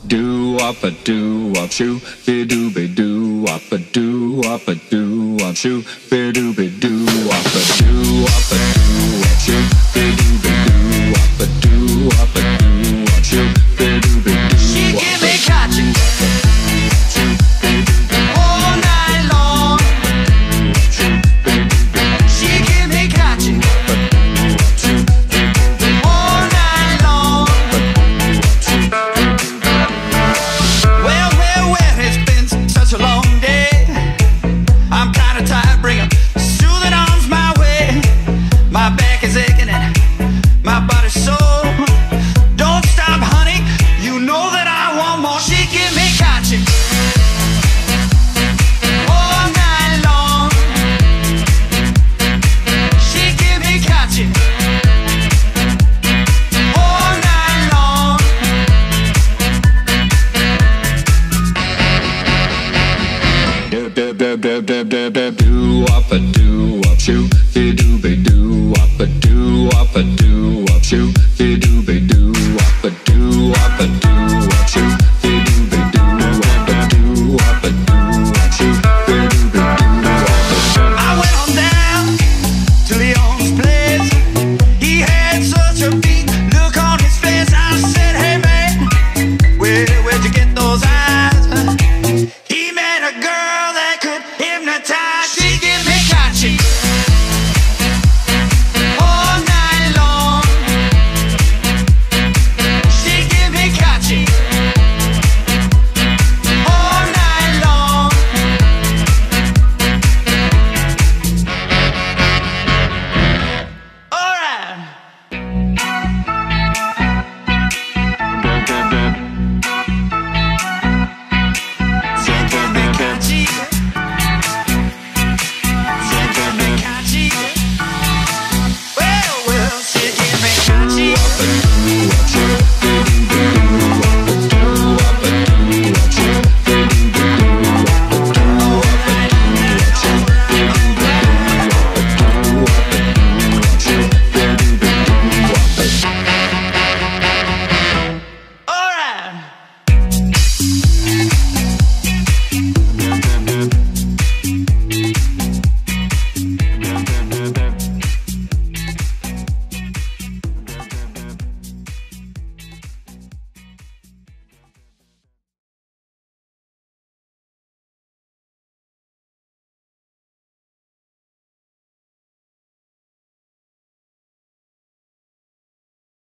Do up a do up shoo, be do be do up a do up a do up shoo, be do be do up a do up a do up shoo, be do be do up a do up a do up shoo, be do be do. She give me catching all night long. She give me catching all night long. Well, it's been such a long day. I'm kinda tired, bring 'em soothing arms my way. My back is aching and my body's sore. Don't stop, honey, you know that I want more. She give me catching all night long. She give me catching all night long. Do up a do up shoo.